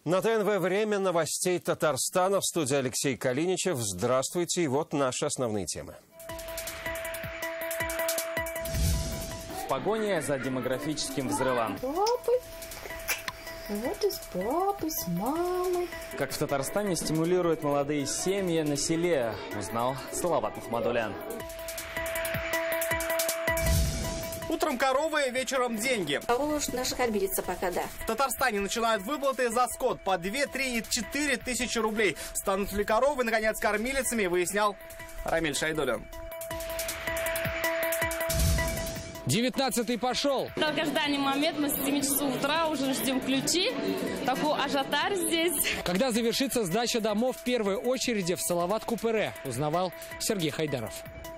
На ТНВ время новостей Татарстана. В студии Алексей Калиничев. Здравствуйте. И вот наши основные темы. В погоне за демографическим взрывом. Папы. Вот и с папой, с мамой. Как в Татарстане стимулируют молодые семьи на селе, узнал Салават Мухаммадулян. Утром коровы, вечером деньги. Уж наших обидится пока, да. В Татарстане начинают выплаты за скот по 2, 3 и 4 тысячи рублей. Станут ли коровы, наконец, кормилицами, выяснял Рамиль Шайдулин. 19-й пошел. Долгожданный момент. Мы с 7 часов утра уже ждем ключи. Такой ажиотаж здесь. Когда завершится сдача домов в первой очереди в Салават-Купере, узнавал Сергей Хайдаров.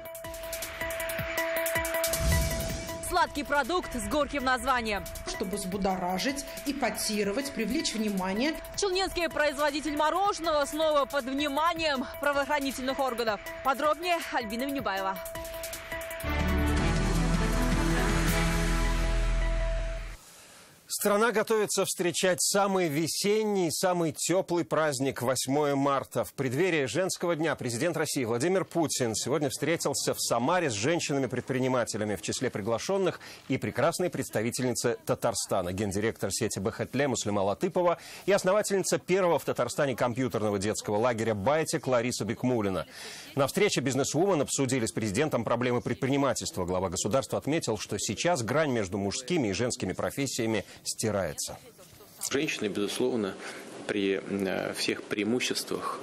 Сладкий продукт с горьким названием. Чтобы взбудоражить, эпатировать, привлечь внимание. Челнинский производитель мороженого снова под вниманием правоохранительных органов. Подробнее Альбина Минибаева. Страна готовится встречать самый весенний, самый теплый праздник 8 марта. В преддверии женского дня президент России Владимир Путин сегодня встретился в Самаре с женщинами-предпринимателями, в числе приглашенных и прекрасной представительницы Татарстана, гендиректор сети БХТЛ Муслима Латыпова и основательница первого в Татарстане компьютерного детского лагеря «Байтик» Лариса Бекмулина. На встрече бизнесвумен обсудили с президентом проблемы предпринимательства. Глава государства отметил, что сейчас грань между мужскими и женскими профессиями стирается. Женщины, безусловно, при всех преимуществах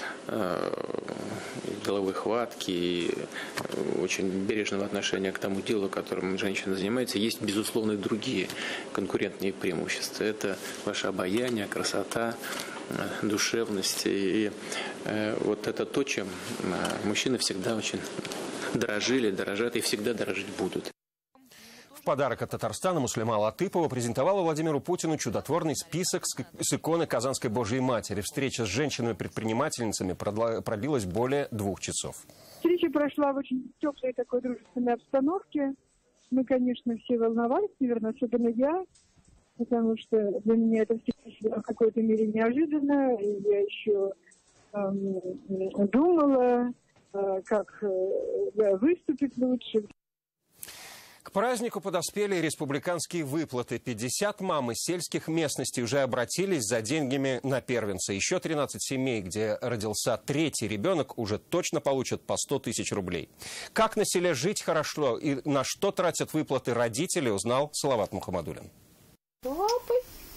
деловой хватки и очень бережного отношения к тому делу, которым женщина занимается, есть, безусловно, и другие конкурентные преимущества. Это ваше обаяние, красота, душевность. И вот это то, чем мужчины всегда очень дорожили, дорожат и всегда дорожить будут. В подарок от Татарстана Муслима Латыпова презентовала Владимиру Путину чудотворный список с иконы Казанской Божьей Матери. Встреча с женщинами-предпринимательницами продлилась более 2 часов. Встреча прошла в очень теплой такой дружественной обстановке. Мы, конечно, все волновались, наверное, особенно я, потому что для меня это всегда в какой-то мере неожиданно. И я еще думала, как выступить лучше. К празднику подоспели республиканские выплаты. 50 мам из сельских местностей уже обратились за деньгами на первенца. Еще 13 семей, где родился 3-й ребенок, уже точно получат по 100 тысяч рублей. Как на селе жить хорошо и на что тратят выплаты родители, узнал Салават Мухаммадулин. Папы.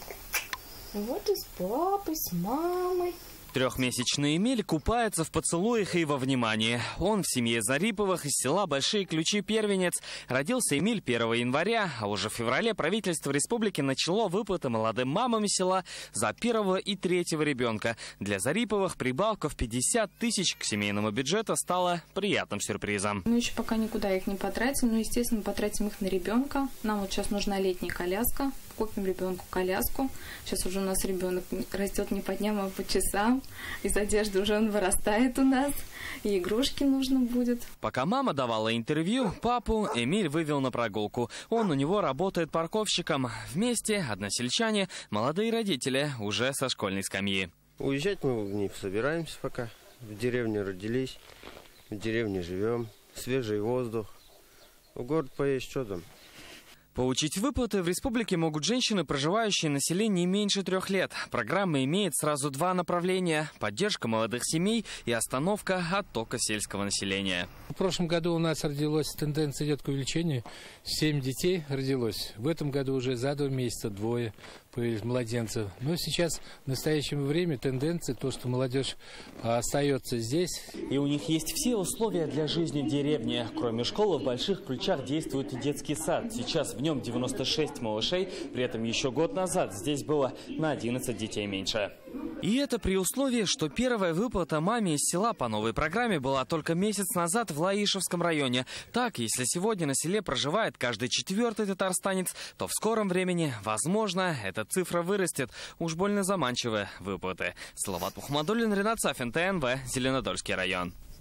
Вот и с папой, с мамой. Трехмесячный Эмиль купается в поцелуях и во внимании. Он в семье Зариповых из села Большие Ключи первенец. Родился Эмиль 1 января, а уже в феврале правительство республики начало выплаты молодым мамам села за 1-го и 3-го ребенка. Для Зариповых прибавка в 50 тысяч к семейному бюджету стала приятным сюрпризом. Мы еще пока никуда их не потратим, но, естественно, потратим их на ребенка. Нам вот сейчас нужна летняя коляска. Купим ребенку коляску. Сейчас уже у нас ребенок растет не по дням, а по часам. Из одежды уже он вырастает у нас. И игрушки нужно будет. Пока мама давала интервью, папу Эмиль вывел на прогулку. Он у него работает парковщиком. Вместе односельчане, молодые родители, уже со школьной скамьи. Уезжать мы не собираемся пока. В деревне родились, в деревне живем. Свежий воздух. В город поесть, что там? Получить выплаты в республике могут женщины, проживающие на селе не меньше 3 лет. Программа имеет сразу 2 направления – поддержка молодых семей и остановка оттока сельского населения. В прошлом году у нас родилась, тенденция идет к увеличению. 7 детей родилось. В этом году уже за 2 месяца 2 появились младенцев. Но сейчас, в настоящее время, тенденция, то, что молодежь остается здесь. И у них есть все условия для жизни в деревне. Кроме школы, в Больших Ключах действует и детский сад. Сейчас в нем 96 малышей, при этом еще год назад здесь было на 11 детей меньше. И это при условии, что первая выплата маме из села по новой программе была только месяц назад в Лаишевском районе. Так, если сегодня на селе проживает каждый 4-й татарстанец, то в скором времени, возможно, эта цифра вырастет. Уж больно заманчивые выплаты. Салават Мухаммадулин, Ренат Сафин, ТНВ, Зеленодольский район.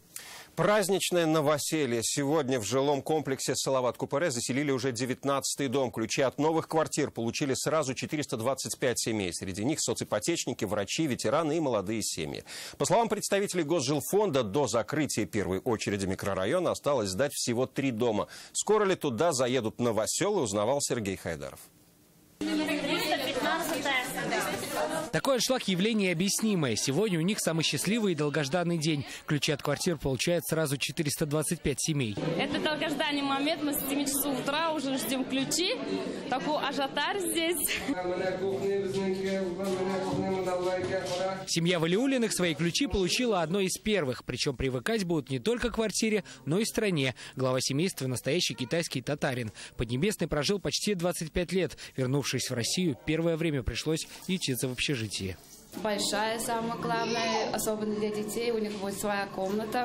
Праздничное новоселье. Сегодня в жилом комплексе Салават-Купере заселили уже 19-й дом. Ключи от новых квартир получили сразу 425 семей. Среди них соципотечники, врачи, ветераны и молодые семьи. По словам представителей Госжилфонда, до закрытия первой очереди микрорайона осталось сдать всего 3 дома. Скоро ли туда заедут новоселы, узнавал Сергей Хайдаров. Такой аншлаг явление объяснимое. Сегодня у них самый счастливый и долгожданный день. Ключи от квартир получают сразу 425 семей. Это долгожданный момент. Мы с 7 часов утра уже ждем ключи. Такой ажиотаж здесь. Семья Валиуллиных свои ключи получила одной из первых. Причем привыкать будут не только к квартире, но и стране. Глава семейства – настоящий китайский татарин. Поднебесный прожил почти 25 лет. Вернувшись в Россию, первое время пришлось ютиться в общежитии. Большая, самое главное, особенно для детей, у них будет своя комната.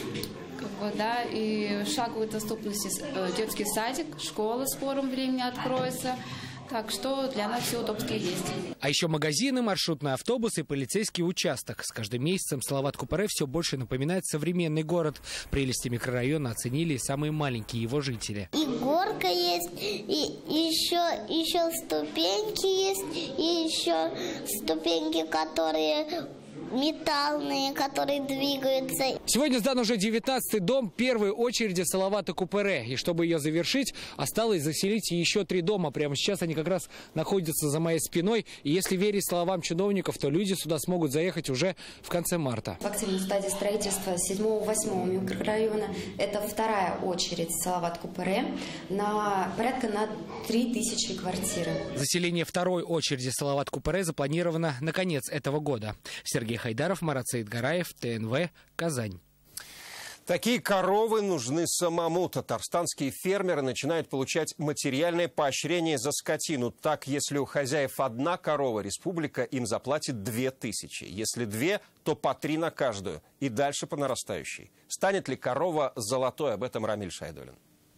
И шаговой доступности детский садик, школа в скором времени откроется. Так что для нас все удобства есть. А еще магазины, маршрутный автобус и полицейский участок. С каждым месяцем Салават-Купере все больше напоминает современный город. Прелести микрорайона оценили и самые маленькие его жители. И горка есть, и еще ступеньки есть, и еще ступеньки, которые металлные, которые двигаются. Сегодня сдан уже 19-й дом первой очереди Салавата-Купере. И чтобы ее завершить, осталось заселить еще 3 дома. Прямо сейчас они как раз находятся за моей спиной. И если верить словам чиновников, то люди сюда смогут заехать уже в конце марта. В активной стадии строительства 7-8 микрорайона. Это вторая очередь Салават-Купере порядка на 3000 квартир. Заселение второй очереди Салават-Купере запланировано на конец этого года. Сергей Хайдаров, Марат Саидгараев, ТНВ, Казань. Такие коровы нужны самому. Татарстанские фермеры начинают получать материальное поощрение за скотину. Так, если у хозяев 1 корова, республика им заплатит 2000. Если 2, то по 3 на каждую. И дальше по нарастающей. Станет ли корова золотой? Об этом Рамиль Шайдуллин.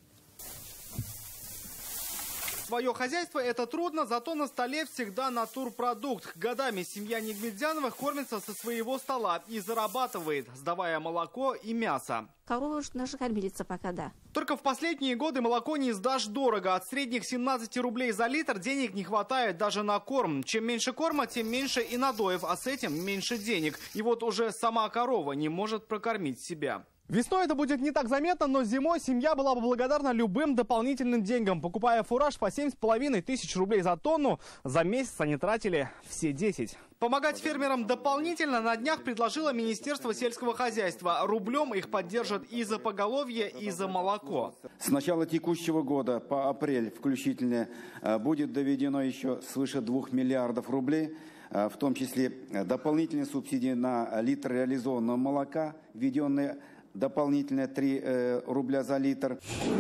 Свое хозяйство – это трудно, зато на столе всегда натурпродукт. Годами семья Нигмедзяновых кормится со своего стола и зарабатывает, сдавая молоко и мясо. Корова уже наша кормилица пока, да. Только в последние годы молоко не сдашь дорого. От средних 17 рублей за литр денег не хватает даже на корм. Чем меньше корма, тем меньше и надоев, а с этим меньше денег. И вот уже сама корова не может прокормить себя. Весной это будет не так заметно, но зимой семья была бы благодарна любым дополнительным деньгам. Покупая фураж по 7,5 тысяч рублей за тонну, за месяц они тратили все 10. Помогать фермерам дополнительно на днях предложило Министерство сельского хозяйства. Рублем их поддержат и за поголовье, и за молоко. С начала текущего года по апрель включительно будет доведено еще свыше 2 миллиардов рублей. В том числе дополнительные субсидии на литр реализованного молока, введенные дополнительно 3 рубля за литр.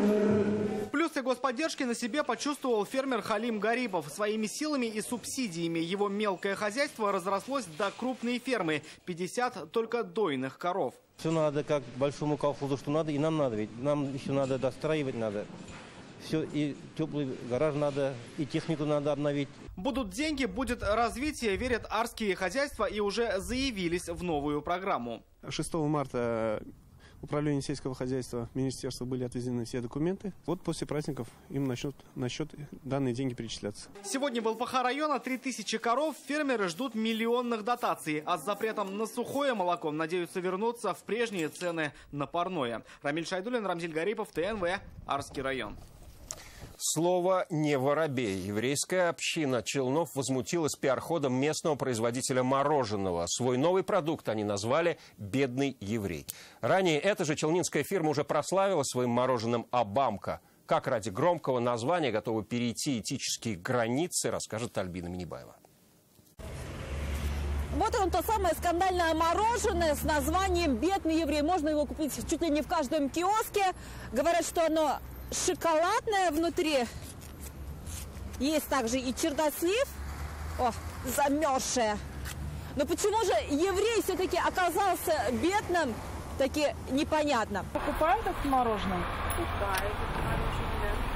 Плюсы господдержки на себе почувствовал фермер Халим Гарипов. Своими силами и субсидиями его мелкое хозяйство разрослось до крупной фермы. 50 только дойных коров. Все надо, как большому колхозу, что надо, и нам надо. Ведь нам еще надо достраивать надо. Все, и теплый гараж надо, и технику надо обновить. Будут деньги, будет развитие, верят арские хозяйства и уже заявились в новую программу. 6 марта Управление сельского хозяйства, министерства были отвезены все документы. Вот после праздников им начнут на счет данные деньги перечисляться. Сегодня в ЛПХ района 3000 коров. Фермеры ждут миллионных дотаций. А с запретом на сухое молоко надеются вернуться в прежние цены на парное. Рамиль Шайдуллин, Рамзиль Гарипов, ТНВ, Арский район. Слово «не воробей». Еврейская община Челнов возмутилась пиар-ходом местного производителя мороженого. Свой новый продукт они назвали «Бедный еврей». Ранее эта же челнинская фирма уже прославила своим мороженым «Абамка». Как ради громкого названия готовы перейти этические границы, расскажет Альбина Минибаева. Вот он, то самое скандальное мороженое с названием «Бедный еврей». Можно его купить чуть ли не в каждом киоске. Говорят, что оно шоколадное внутри. Есть также и чернослив. О, замерзшая. Но почему же еврей все-таки оказался бедным, таки непонятно. Покупаем такое мороженое? Покупаем мороженое.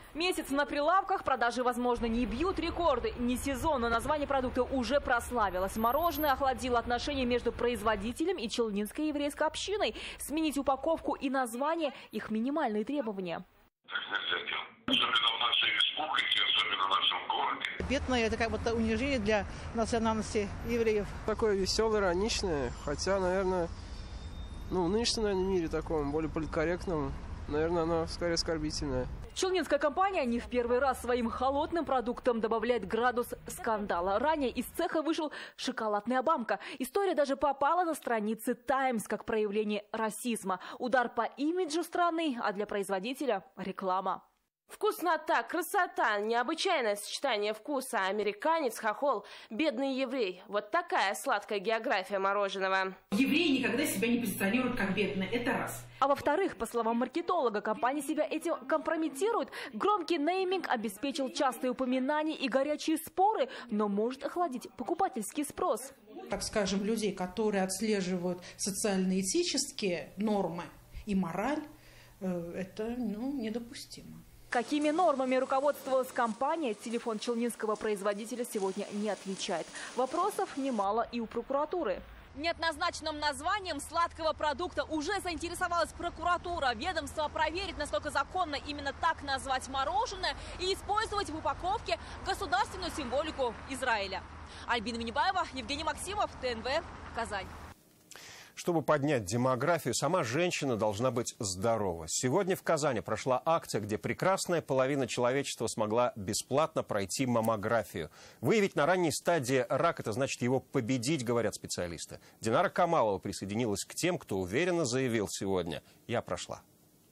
Месяц на прилавках, продажи, возможно, не бьют рекорды. Не сезон, но название продукта уже прославилось. Мороженое охладило отношения между производителем и челнинской еврейской общиной. Сменить упаковку и название – их минимальные требования. Особенно в нашей республике, особенно в нашем городе. Бедное – это как будто унижение для национальности евреев. Такое веселое, ироничное, хотя, наверное, в нынешнем мире таком, более политкорректном, наверное, оно скорее оскорбительное. Челнинская компания не в первый раз своим холодным продуктом добавляет градус скандала. Ранее из цеха вышел шоколадный Обамка. История даже попала на страницы «Таймс» как проявление расизма. Удар по имиджу страны, а для производителя – реклама. Вкуснота, красота, необычайное сочетание вкуса. Американец, хохол, бедный еврей. Вот такая сладкая география мороженого. Евреи никогда себя не позиционируют как бедные. Это раз. А во-вторых, по словам маркетолога, компания себя этим компрометирует. Громкий нейминг обеспечил частые упоминания и горячие споры, но может охладить покупательский спрос. Так скажем, людей, которые отслеживают социально-этические нормы и мораль, это недопустимо. Какими нормами руководствовалась компания, телефон челнинского производителя сегодня не отвечает. Вопросов немало и у прокуратуры. Неоднозначным названием сладкого продукта уже заинтересовалась прокуратура. Ведомство проверит, насколько законно именно так назвать мороженое и использовать в упаковке государственную символику Израиля. Альбина Минибаева, Евгений Максимов, ТНВ, Казань. Чтобы поднять демографию, сама женщина должна быть здорова. Сегодня в Казани прошла акция, где прекрасная половина человечества смогла бесплатно пройти маммографию. Выявить на ранней стадии рак – это значит его победить, говорят специалисты. Динара Камалова присоединилась к тем, кто уверенно заявил сегодня: «Я прошла».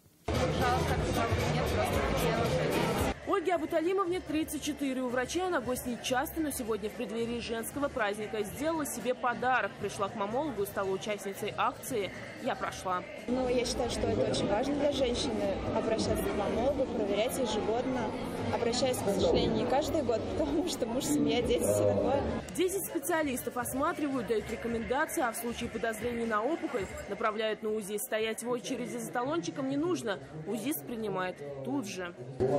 Ольге Абуталимовне 34. У врача она гость нечасто, но сегодня в преддверии женского праздника сделала себе подарок. Пришла к маммологу и стала участницей акции «Я прошла». Я считаю, что это очень важно для женщины – обращаться к маммологу, проверять ежегодно. Обращаюсь, к сожалению, не каждый год, потому что муж, семья, дети, все такое. 10 специалистов осматривают, дают рекомендации, а в случае подозрений на опухоль направляют на УЗИ. Стоять в очереди за талончиком не нужно. УЗИст принимает тут же.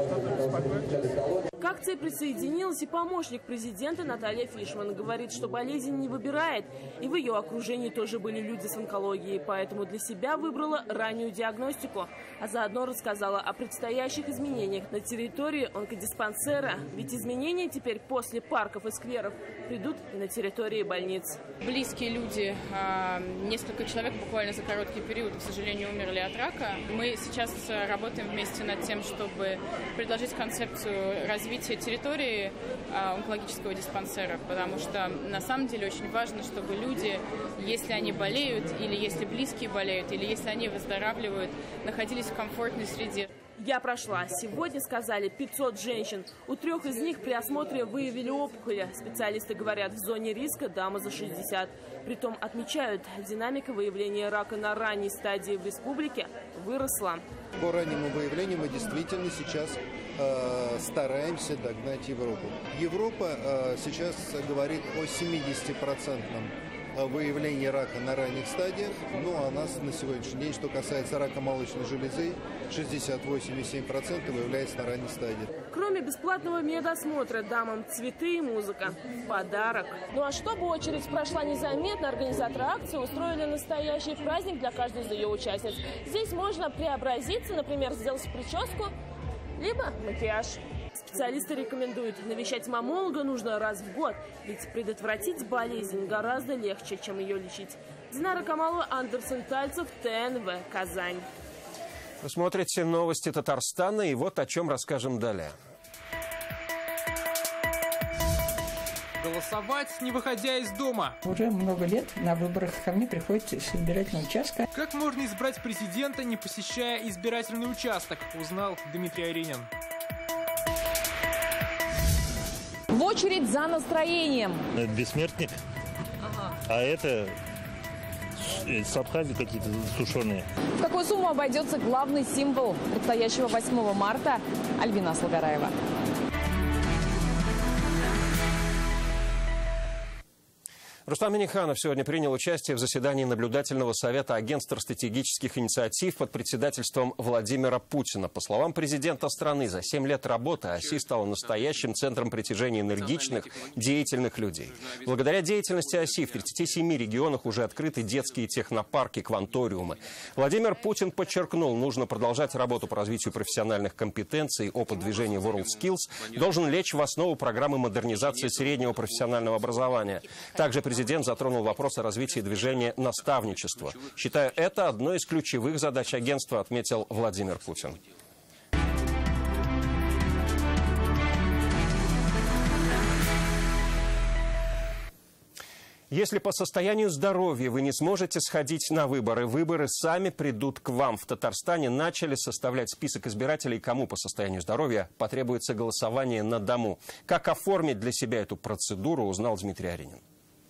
К акции присоединилась и помощник президента Наталья Фишман. Говорит, что болезнь не выбирает. И в ее окружении тоже были люди с онкологией. Поэтому для себя выбрала раннюю диагностику. А заодно рассказала о предстоящих изменениях на территории онкодиспансера. Ведь изменения теперь после парков и скверов придут и на территории больниц. Близкие люди, несколько человек буквально за короткий период, к сожалению, умерли от рака. Мы сейчас работаем вместе над тем, чтобы предложить концепцию развития территории онкологического диспансера, потому что на самом деле очень важно, чтобы люди, если они болеют, или если близкие болеют, или если они выздоравливают, находились в комфортной среде. Я прошла. Сегодня, сказали, 500 женщин. У 3 из них при осмотре выявили опухоли. Специалисты говорят, в зоне риска дама за 60. Притом отмечают, динамика выявления рака на ранней стадии в республике выросла. По раннему выявлению мы действительно сейчас стараемся догнать Европу. Европа сейчас говорит о 70% выявлении рака на ранних стадиях. Ну, а у нас на сегодняшний день, что касается рака молочной железы, 68,7% выявляется на ранней стадии. Кроме бесплатного медосмотра, дамам цветы и музыка – подарок. Ну а чтобы очередь прошла незаметно, организаторы акции устроили настоящий праздник для каждой из ее участниц. Здесь можно преобразиться, например, сделать прическу, либо макияж. Специалисты рекомендуют, навещать маммолога нужно раз в год, ведь предотвратить болезнь гораздо легче, чем ее лечить. Динара Камалова, Андерсон Тальцев, ТНВ, Казань. Вы смотрите новости Татарстана, и вот о чем расскажем далее. Голосовать, не выходя из дома. Уже много лет на выборах ко мне приходит избирательный участок. Как можно избрать президента, не посещая избирательный участок, узнал Дмитрий Аринин. В очередь за настроением. Это бессмертник, а это с Абхазии какие-то сушеные. В какую сумму обойдется главный символ предстоящего 8 марта? Альбина Слугараева. Рустам Минниханов сегодня принял участие в заседании наблюдательного совета Агентства стратегических инициатив под председательством Владимира Путина. По словам президента страны, за 7 лет работы ОСИ стала настоящим центром притяжения энергичных, деятельных людей. Благодаря деятельности ОСИ в 37 регионах уже открыты детские технопарки, кванториумы. Владимир Путин подчеркнул, нужно продолжать работу по развитию профессиональных компетенций. Опыт движения WorldSkills должен лечь в основу программы модернизации среднего профессионального образования. Также президент затронул вопрос о развитии движения наставничества. Считаю, это одной из ключевых задач агентства, отметил Владимир Путин. Если по состоянию здоровья вы не сможете сходить на выборы, выборы сами придут к вам. В Татарстане начали составлять список избирателей, кому по состоянию здоровья потребуется голосование на дому. Как оформить для себя эту процедуру, узнал Дмитрий Аринин.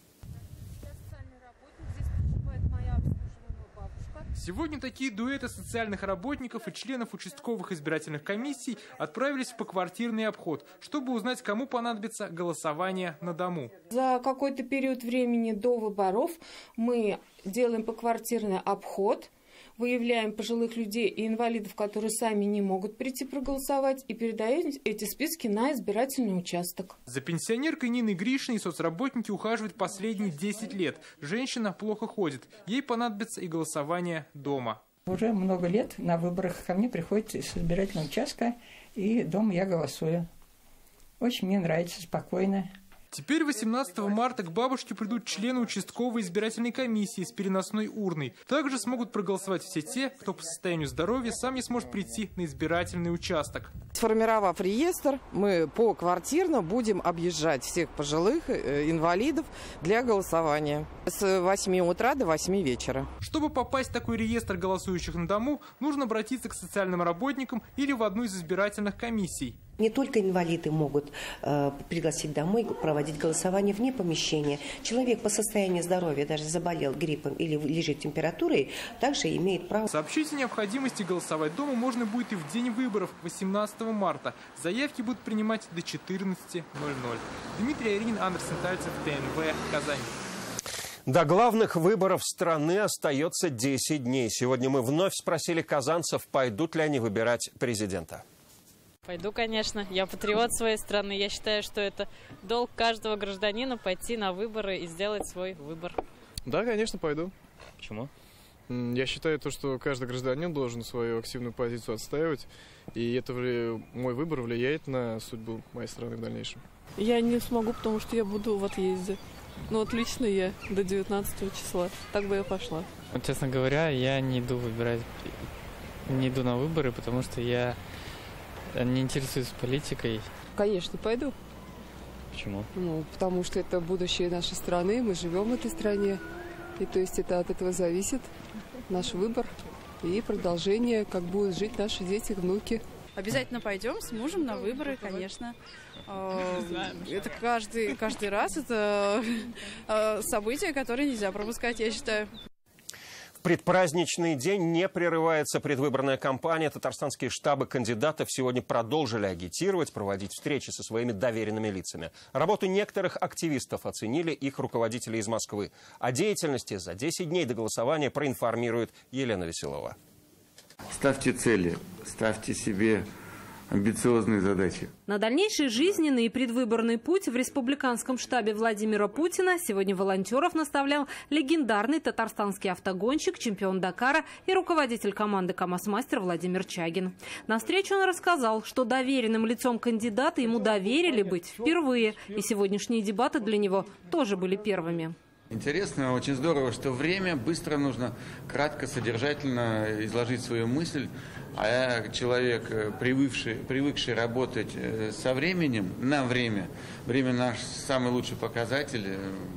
Сегодня такие дуэты социальных работников и членов участковых избирательных комиссий отправились в поквартирный обход, чтобы узнать, кому понадобится голосование на дому. За какой-то период времени до выборов мы делаем поквартирный обход, выявляем пожилых людей и инвалидов, которые сами не могут прийти проголосовать, и передаем эти списки на избирательный участок. За пенсионеркой Ниной Гришиной соцработники ухаживают последние 10 лет. Женщина плохо ходит. Ей понадобится и голосование дома. Уже много лет на выборах ко мне приходят из избирательного участка, и дома я голосую. Очень мне нравится, спокойно. Теперь 18 марта к бабушке придут члены участковой избирательной комиссии с переносной урной. Также смогут проголосовать все те, кто по состоянию здоровья сам не сможет прийти на избирательный участок. Сформировав реестр, мы поквартирно будем объезжать всех пожилых инвалидов для голосования с 8 утра до 8 вечера. Чтобы попасть в такой реестр голосующих на дому, нужно обратиться к социальным работникам или в одну из избирательных комиссий. Не только инвалиды могут пригласить домой проводить голосование вне помещения. Человек по состоянию здоровья, даже заболел гриппом или лежит температурой, также имеет право. Сообщить о необходимости голосовать дома можно будет и в день выборов, 18 марта. Заявки будут принимать до 14:00. Дмитрий Аринин, Андерсен Тальцев, ТНВ, Казань. До главных выборов страны остается 10 дней. Сегодня мы вновь спросили казанцев, пойдут ли они выбирать президента. Пойду, конечно. Я патриот своей страны. Я считаю, что это долг каждого гражданина пойти на выборы и сделать свой выбор. Да, конечно, пойду. Почему? Я считаю, что каждый гражданин должен свою активную позицию отстаивать. И это мой выбор влияет на судьбу моей страны в дальнейшем. Я не смогу, потому что я буду в отъезде. Но вот лично я до 19 числа. Так бы я пошла. Вот, честно говоря, я не иду на выборы, потому что я не интересуюсь политикой. Конечно, пойду. Почему? Потому что это будущее нашей страны, мы живем в этой стране. И то есть это от этого зависит наш выбор и продолжение, как будут жить наши дети, внуки. Обязательно пойдем с мужем на выборы, конечно. Это каждый раз это событие, которое нельзя пропускать, я считаю. В предпраздничный день не прерывается предвыборная кампания. Татарстанские штабы кандидатов сегодня продолжили агитировать, проводить встречи со своими доверенными лицами. Работу некоторых активистов оценили их руководители из Москвы. О деятельности за 10 дней до голосования проинформирует Елена Веселова. Ставьте цели, ставьте себе амбициозные задачи. На дальнейший жизненный и предвыборный путь в республиканском штабе Владимира Путина сегодня волонтеров наставлял легендарный татарстанский автогонщик, чемпион Дакара и руководитель команды КамАЗ-мастер Владимир Чагин. На встрече он рассказал, что доверенным лицом кандидата ему доверили быть впервые, и сегодняшние дебаты для него тоже были первыми. Интересно, очень здорово, что время быстро нужно кратко, содержательно изложить свою мысль. А я человек, привыкший работать со временем, на время. Время наш самый лучший показатель.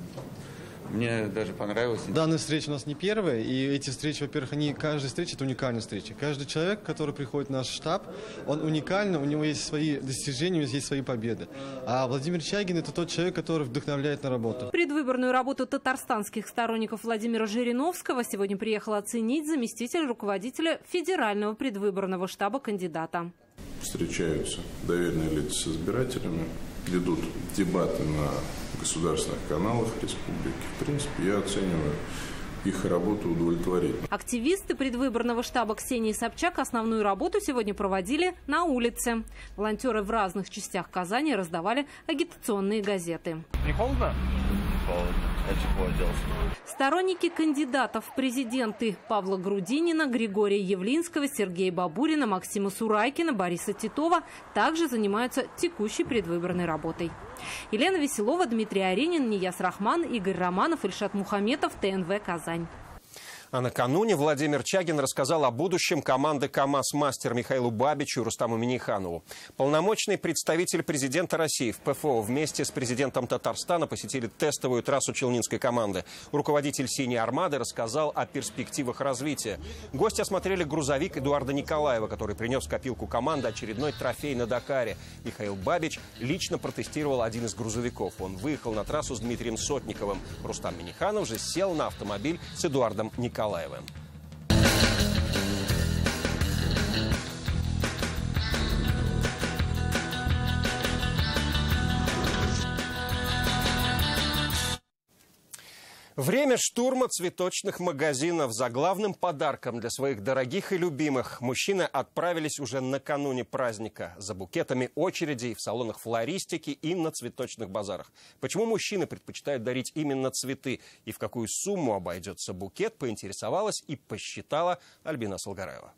Мне даже понравилось. Данная встреча у нас не первая, и эти встречи, во-первых, каждая встреча – это уникальная встреча. Каждый человек, который приходит в наш штаб, он уникальный, у него есть свои достижения, у него есть свои победы. А Владимир Чагин – это тот человек, который вдохновляет на работу. Предвыборную работу татарстанских сторонников Владимира Жириновского сегодня приехал оценить заместитель руководителя Федерального предвыборного штаба кандидата. Встречаются доверенные лица с избирателями, ведут дебаты на государственных каналах республики. В принципе, я оцениваю их работу удовлетворительно. Активисты предвыборного штаба Ксении Собчак основную работу сегодня проводили на улице. Волонтеры в разных частях Казани раздавали агитационные газеты. Не холодно? Не холодно. Я тепло оделся. Сторонники кандидатов в президенты Павла Грудинина, Григория Явлинского, Сергея Бабурина, Максима Сурайкина, Бориса Титова также занимаются текущей предвыборной работой. Елена Веселова, Дмитрий Аренин, Нияз Рахман, Игорь Романов, Ильшат Мухаметов, ТНВ «Казань». А накануне Владимир Чагин рассказал о будущем команды «КамАЗ-Мастер» Михаилу Бабичу и Рустаму Минниханову. Полномочный представитель президента России в ПФО вместе с президентом Татарстана посетили тестовую трассу челнинской команды. Руководитель «Синей Армады» рассказал о перспективах развития. Гости осмотрели грузовик Эдуарда Николаева, который принес в копилку команды очередной трофей на Дакаре. Михаил Бабич лично протестировал один из грузовиков. Он выехал на трассу с Дмитрием Сотниковым. Рустам Минниханов же сел на автомобиль с Эдуардом Николаевым. Время штурма цветочных магазинов. За главным подарком для своих дорогих и любимых мужчины отправились уже накануне праздника. За букетами очередей в салонах флористики и на цветочных базарах. Почему мужчины предпочитают дарить именно цветы и в какую сумму обойдется букет, поинтересовалась и посчитала Альбина Салгараева.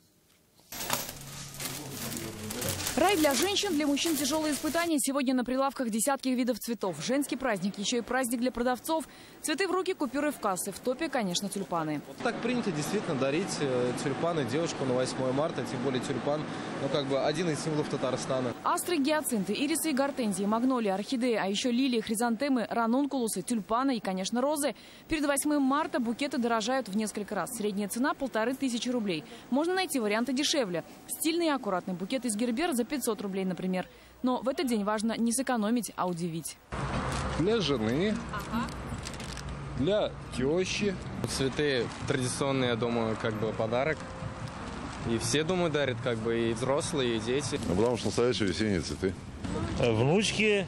Рай для женщин, для мужчин тяжелые испытания. Сегодня на прилавках десятки видов цветов. Женский праздник, еще и праздник для продавцов. Цветы в руки, купюры в кассы. В топе, конечно, тюльпаны. Так принято действительно дарить тюльпаны девушку на 8 марта. Тем более тюльпан, один из символов Татарстана. Астры, гиацинты, ирисы и гортензии, магнолии, орхидеи, а еще лилии, хризантемы, ранункулусы, тюльпаны и, конечно, розы. Перед 8 марта букеты дорожают в несколько раз. Средняя цена – 1500 рублей. Можно найти варианты дешевле. Стильный и аккуратный букет из гербер за 500 рублей, например. Но в этот день важно не сэкономить, а удивить. Для жены, для тещи. Цветы традиционные, я думаю, подарок. И все, думаю, дарят, и взрослые, и дети. Потому что настоящие весенние цветы. Внучке,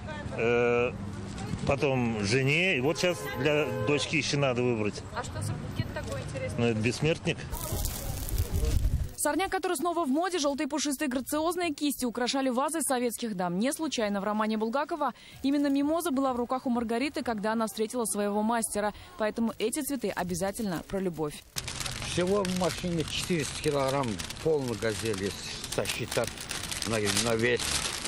потом жене. И вот сейчас для дочки еще надо выбрать. А что за букет такой интересный? Это бессмертник. Сорняк, который снова в моде, желтые пушистые грациозные кисти украшали вазы советских дам. Не случайно в романе Булгакова именно мимоза была в руках у Маргариты, когда она встретила своего мастера. Поэтому эти цветы обязательно про любовь. Всего в машине 400 килограмм, полный газель, если сосчитать на вес.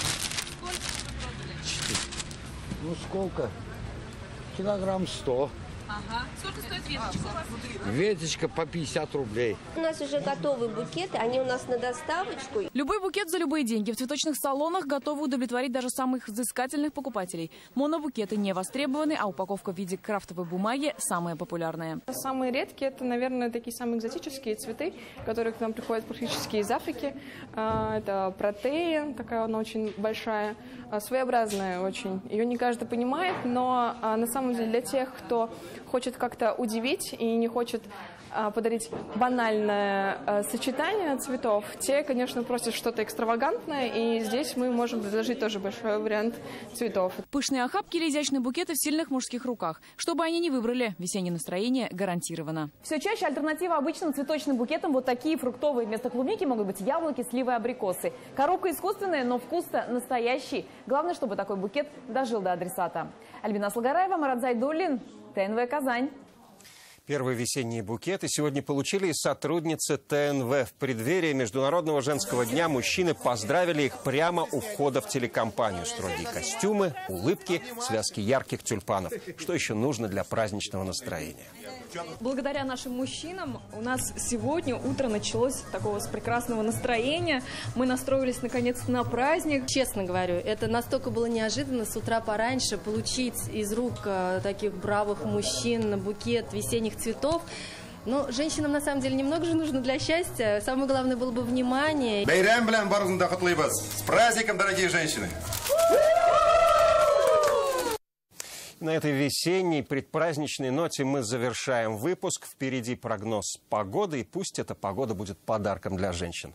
Сколько? Килограмм 100. Ага. Сколько стоит веточка? Веточка по 50 рублей. У нас уже готовые букеты, они у нас на доставочку. Любой букет за любые деньги. В цветочных салонах готовы удовлетворить даже самых взыскательных покупателей. Монобукеты не востребованы, а упаковка в виде крафтовой бумаги самая популярная. Самые редкие – это, наверное, такие самые экзотические цветы, которые к нам приходят практически из Африки. Это протея, такая она очень большая, своеобразная очень. Ее не каждый понимает, но на самом деле для тех, кто хочет как-то удивить и не хочет подарить банальное сочетание цветов, те, конечно, просят что-то экстравагантное, и здесь мы можем предложить тоже большой вариант цветов. Пышные охапки или изящные букеты в сильных мужских руках. Что бы они ни выбрали, весеннее настроение гарантировано. Все чаще альтернатива обычным цветочным букетам вот такие фруктовые. Вместо клубники могут быть яблоки, сливы, абрикосы. Коробка искусственная, но вкус-то настоящий. Главное, чтобы такой букет дожил до адресата. Альбина Салгараева, Марат Зайдуллин, ТНВ «Казань». Первые весенние букеты сегодня получили и сотрудницы ТНВ. В преддверии Международного женского дня мужчины поздравили их прямо у входа в телекомпанию. Строгие костюмы, улыбки, связки ярких тюльпанов. Что еще нужно для праздничного настроения? Благодаря нашим мужчинам у нас сегодня утро началось такого с прекрасного настроения. Мы настроились наконец-то на праздник. Честно говорю, это настолько было неожиданно с утра пораньше получить из рук таких бравых мужчин букет весенних цветов. Но женщинам на самом деле немного же нужно для счастья. Самое главное было бы внимание. С праздником, дорогие женщины! На этой весенней предпраздничной ноте мы завершаем выпуск. Впереди прогноз погоды, и пусть эта погода будет подарком для женщин.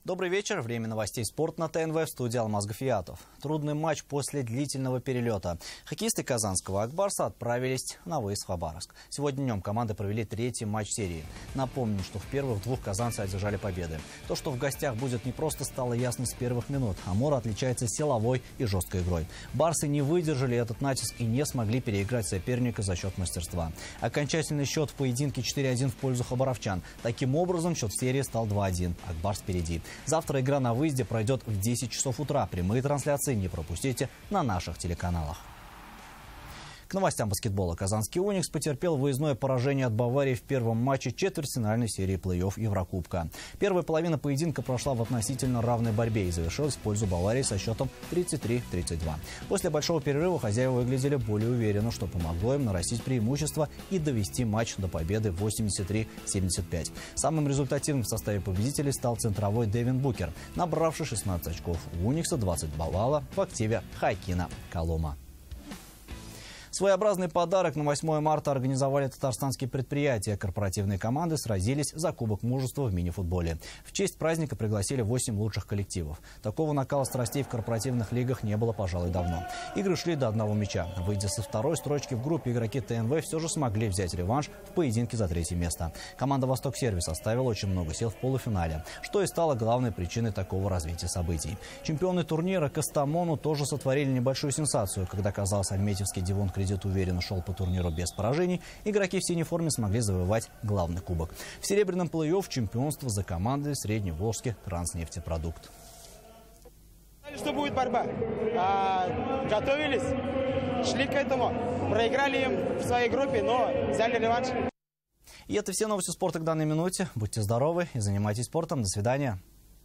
Добрый вечер. Время новостей «Спорт» на ТНВ, в студии Алмаз Гафиятов. Трудный матч после длительного перелета. Хоккеисты казанского «Акбарса» отправились на выезд в Хабаровск. Сегодня днем команды провели третий матч серии. Напомню, что в первых двух казанцы одержали победы. То, что в гостях будет непросто, стало ясно с первых минут. Амур отличается силовой и жесткой игрой. Барсы не выдержали этот натиск и не смогли переиграть соперника за счет мастерства. Окончательный счет в поединке 4-1 в пользу хабаровчан. Таким образом, счет в серии стал 2-1. Акбарс впереди. Завтра игра на выезде пройдет в 10 часов утра. Прямые трансляции не пропустите на наших телеканалах. К новостям баскетбола. Казанский «Уникс» потерпел выездное поражение от Баварии в первом матче четвертьфинальной серии плей-офф Еврокубка. Первая половина поединка прошла в относительно равной борьбе и завершилась в пользу Баварии со счетом 33-32. После большого перерыва хозяева выглядели более уверенно, что помогло им нарастить преимущество и довести матч до победы 83-75. Самым результативным в составе победителей стал центровой Девин Букер, набравший 16 очков. У «Уникса» 20 балла в активе Хакина Колома. Своеобразный подарок на 8 марта организовали татарстанские предприятия. Корпоративные команды сразились за Кубок мужества в мини-футболе. В честь праздника пригласили 8 лучших коллективов. Такого накала страстей в корпоративных лигах не было, пожалуй, давно. Игры шли до одного мяча. Выйдя со второй строчки в группе, игроки ТНВ все же смогли взять реванш в поединке за третье место. Команда «Восток-сервис» оставила очень много сил в полуфинале, что и стало главной причиной такого развития событий. Чемпионы турнира Кастамону тоже сотворили небольшую сенсацию. Когда, казалось, альметьевский Дивон Кредит уверенно шел по турниру без поражений, игроки в синей форме смогли завоевать главный кубок. В серебряном плей-офф чемпионство за командой Средневолжский Транснефтепродукт. Что будет борьба? Готовились, шли к этому. Проиграли им в своей группе, но взяли реванш. И это все новости спорта к данной минуте. Будьте здоровы и занимайтесь спортом. До свидания.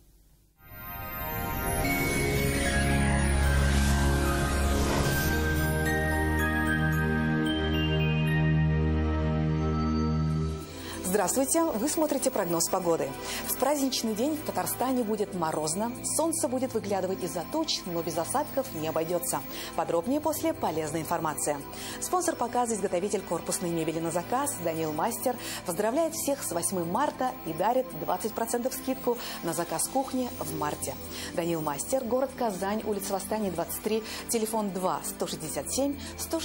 Здравствуйте! Вы смотрите прогноз погоды. В праздничный день в Татарстане будет морозно, солнце будет выглядывать из-за туч, но без осадков не обойдется. Подробнее после полезной информации. Спонсор показа — изготовитель корпусной мебели на заказ Данил Мастер поздравляет всех с 8 марта и дарит 20% скидку на заказ кухни в марте. Данил Мастер, город Казань, улица Восстания, 23, телефон 2 167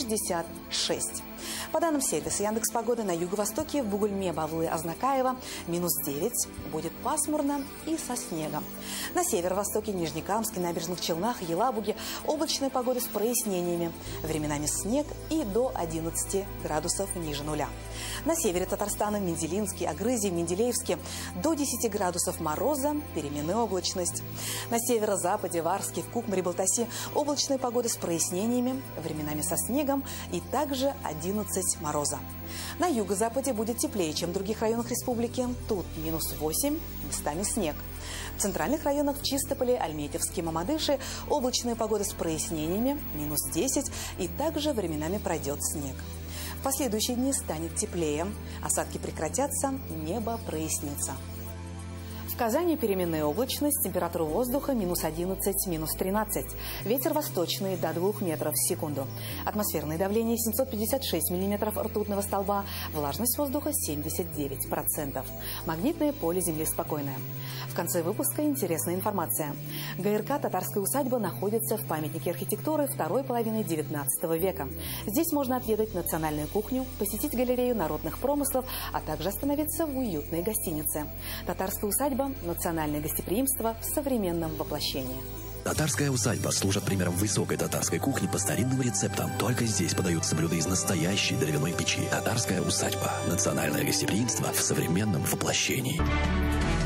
166. По данным сервиса Яндекс.Погода, на юго-востоке в Бугульме, Бавлы, Азнакаево -9, будет пасмурно и со снегом. На северо-востоке Нижнекамске, Набережных Челнах, Елабуге облачная погода с прояснениями. Временами снег и до 11 градусов ниже нуля. На севере Татарстана Менделинске, Агрызе, Менделеевске до 10 градусов мороза, переменная облачность. На северо-западе, Варске, в Кукмаре, Балтасе облачная погода с прояснениями, временами со снегом и также 11 мороза. На юго-западе будет теплее, чем в других районах республики. Тут -8, местами снег. В центральных районах в Чистополе, Альметьевске, Мамадыше облачная погода с прояснениями, -10 и также временами пройдет снег. В последующие дни станет теплее, осадки прекратятся, небо прояснится. В Казани переменная облачность, температура воздуха -11, -13. Ветер восточный до 2 метров в секунду. Атмосферное давление 756 миллиметров ртутного столба, влажность воздуха 79%. Магнитное поле Земли спокойное. В конце выпуска интересная информация. ГРК «Татарская усадьба» находится в памятнике архитектуры второй половины 19 века. Здесь можно отведать национальную кухню, посетить галерею народных промыслов, а также остановиться в уютной гостинице. «Татарская усадьба» – национальное гостеприимство в современном воплощении. Татарская усадьба служит примером высокой татарской кухни по старинным рецептам. Только здесь подаются блюда из настоящей дровяной печи. Татарская усадьба – национальное гостеприимство в современном воплощении.